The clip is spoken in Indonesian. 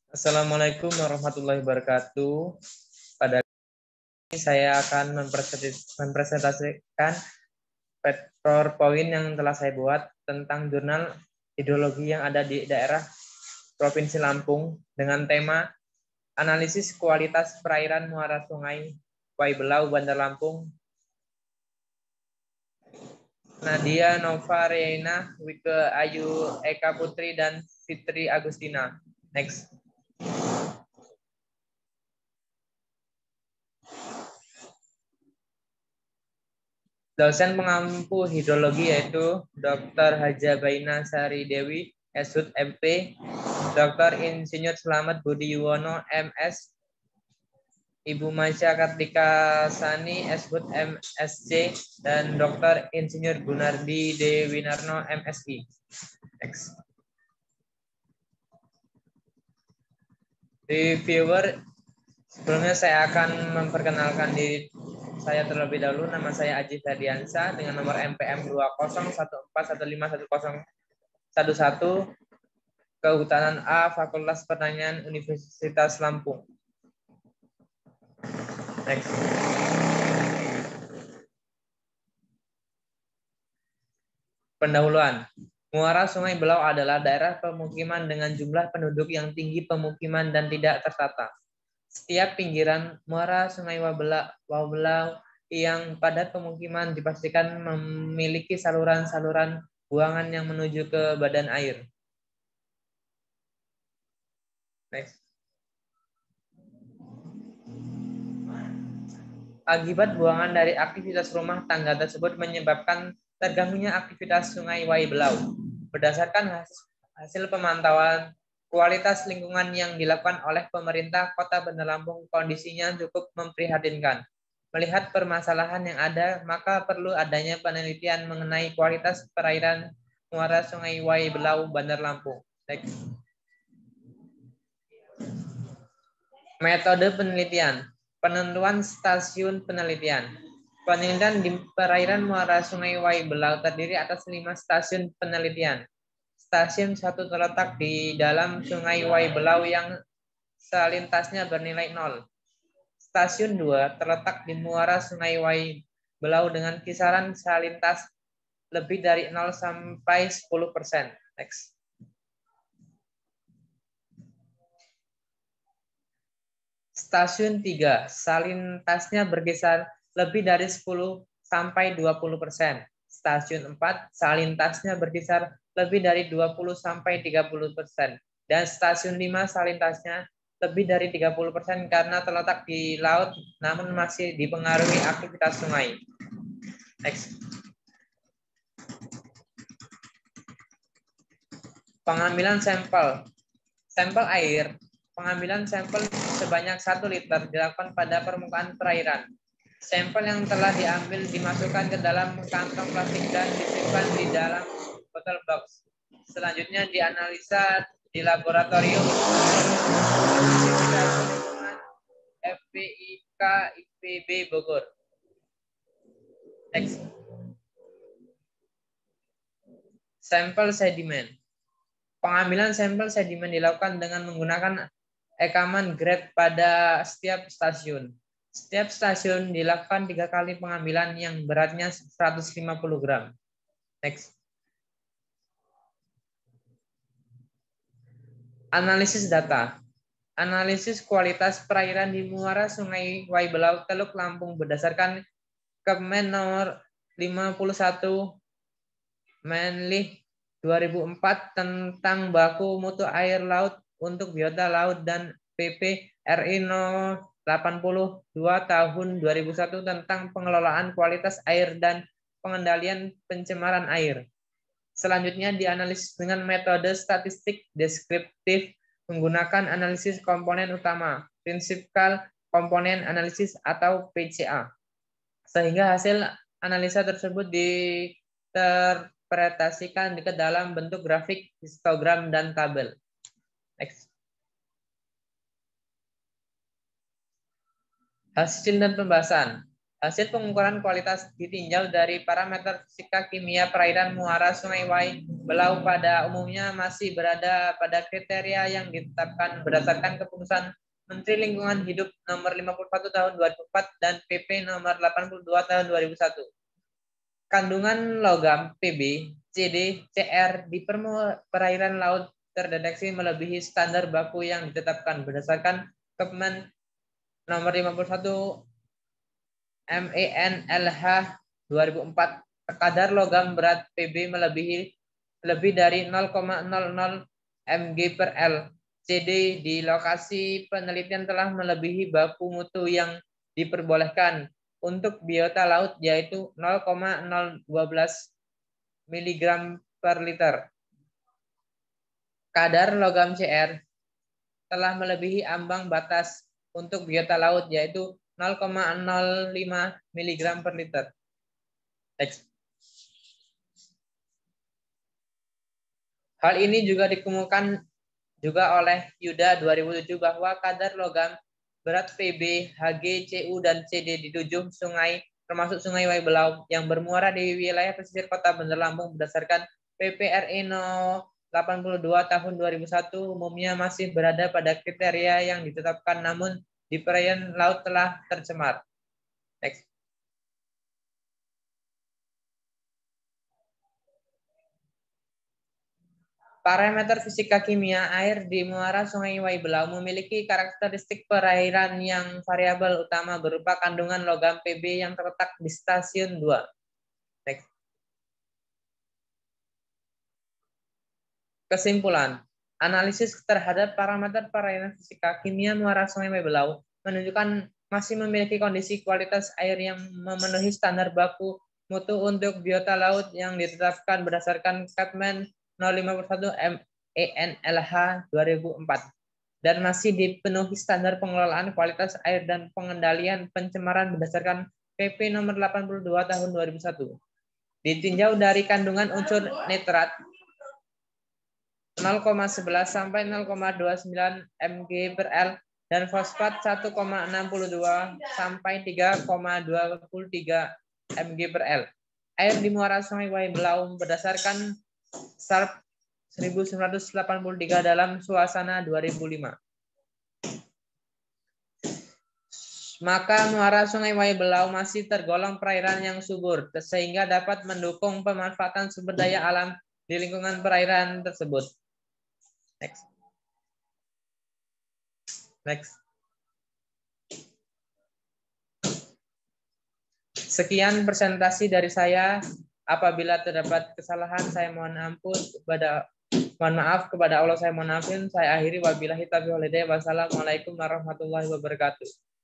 Assalamualaikum warahmatullahi wabarakatuh. Pada ini saya akan mempresentasikan PowerPoint yang telah saya buat tentang jurnal hidrologi yang ada di daerah Provinsi Lampung dengan tema analisis kualitas perairan muara sungai Wai Belau, Bandar Lampung. Nadia Nova Reina, Wike Ayu Eka Putri, dan Fitri Agustina. Next. Dosen pengampu hidrologi yaitu Dr. Haja Baina Sari Dewi, SHUT MP, Dr. Insinyur Slamet Budi Yuwono, MS, Ibu Masya Kartika Sani, SHUT MSc, dan Dr. Insinyur Gunardi Dewinarno, MSI. Next. Reviewer, sebelumnya saya akan memperkenalkan diri saya terlebih dahulu. Nama saya Aji Ferdiansa dengan nomor MPM 2014151011, Kehutanan A, Fakultas Pertanian Universitas Lampung. Next. Pendahuluan. Muara Sungai Belau adalah daerah pemukiman dengan jumlah penduduk yang tinggi pemukiman dan tidak tertata. Setiap pinggiran muara Sungai Wau-Belau yang padat pemukiman dipastikan memiliki saluran-saluran buangan yang menuju ke badan air. Next. Akibat buangan dari aktivitas rumah tangga tersebut menyebabkan terganggunya aktivitas Sungai Wai Belau. Berdasarkan hasil pemantauan kualitas lingkungan yang dilakukan oleh pemerintah Kota Bandar Lampung, kondisinya cukup memprihatinkan. Melihat permasalahan yang ada, maka perlu adanya penelitian mengenai kualitas perairan muara Sungai Wai Belau, Bandar Lampung. Next. Metode penelitian. Penentuan stasiun penelitian. Penelitian di perairan muara Sungai Wai Belau terdiri atas 5 stasiun penelitian. Stasiun 1 terletak di dalam Sungai Wai Belau yang salintasnya bernilai 0. Stasiun 2 terletak di muara Sungai Wai Belau dengan kisaran salintas lebih dari 0 sampai 10%. Next. Stasiun 3, salintasnya berkisar lebih dari 10 sampai 20%. Stasiun 4, salintasnya berkisar lebih dari 20 sampai 30%. Dan stasiun 5, salintasnya lebih dari 30% karena terletak di laut namun masih dipengaruhi aktivitas sungai. Next. Pengambilan sampel. Sampel air. Pengambilan sampel sebanyak 1 liter dilakukan pada permukaan perairan. Sampel yang telah diambil dimasukkan ke dalam kantong plastik dan disimpan di dalam botol box. Selanjutnya dianalisa di laboratorium FPIK IPB Bogor. Next. Sampel sedimen. Pengambilan sampel sedimen dilakukan dengan menggunakan rekaman grade pada setiap stasiun. Setiap stasiun dilakukan 3 kali pengambilan yang beratnya 150 gram. Next. Analisis data. Analisis kualitas perairan di muara Sungai Wai Belau, Teluk Lampung berdasarkan Kemen nomor 51 Menlih 2004 tentang baku mutu air laut untuk biota laut dan PP RI 82 tahun 2001 tentang pengelolaan kualitas air dan pengendalian pencemaran air. Selanjutnya dianalisis dengan metode statistik deskriptif menggunakan analisis komponen utama, prinsipal komponen analisis atau PCA. Sehingga hasil analisa tersebut diinterpretasikan ke dalam bentuk grafik, histogram, dan tabel. Next. Hasil dan pembahasan. Hasil pengukuran kualitas ditinjau dari parameter fisika kimia perairan muara Sungai Wai Belau pada umumnya masih berada pada kriteria yang ditetapkan berdasarkan keputusan Menteri Lingkungan Hidup nomor 51 tahun 2004 dan PP nomor 82 tahun 2001. Kandungan logam Pb, Cd, Cr di perairan laut terdeteksi melebihi standar baku yang ditetapkan berdasarkan Kepmen nomor 51 MENLH 2004. Kadar logam berat Pb lebih dari 0,00 mg per L. CD di lokasi penelitian telah melebihi baku mutu yang diperbolehkan untuk biota laut yaitu 0,012 mg per liter. Kadar logam Cr telah melebihi ambang batas untuk biota laut yaitu 0,05 mg per liter. Next. Hal ini juga dikemukakan juga oleh Yuda 2007 bahwa kadar logam berat Pb, Hg, Cu, dan Cd di 7 sungai termasuk Sungai Wai Belau yang bermuara di wilayah pesisir Kota Bandar Lampung berdasarkan PPRI No 82 tahun 2001 umumnya masih berada pada kriteria yang ditetapkan namun di perairan laut telah tercemar. Next. Parameter fisika kimia air di muara Sungai Wai Belau memiliki karakteristik perairan yang variabel utama berupa kandungan logam Pb yang terletak di stasiun 2. Next. Kesimpulan, analisis terhadap parameter perairan fisika kimia muara Sungai Wai Belau menunjukkan masih memiliki kondisi kualitas air yang memenuhi standar baku mutu untuk biota laut yang ditetapkan berdasarkan Kepmen 051 MENLH 2004 dan masih dipenuhi standar pengelolaan kualitas air dan pengendalian pencemaran berdasarkan PP nomor 82 tahun 2001. Ditinjau dari kandungan unsur nitrat 0,11 sampai 0,29 mg per L dan fosfat 1,62 sampai 3,23 mg per L. Air di muara Sungai Wai Belau berdasarkan SARP 1983 dalam suasana 2005. Maka muara Sungai Wai Belau masih tergolong perairan yang subur sehingga dapat mendukung pemanfaatan sumber daya alam di lingkungan perairan tersebut. Next. Next. Sekian presentasi dari saya. Apabila terdapat kesalahan, saya mohon maaf kepada Allah, saya mohon maafin. Saya akhiri wabillahi taufiq wal hidayah. Wassalamualaikum warahmatullahi wabarakatuh.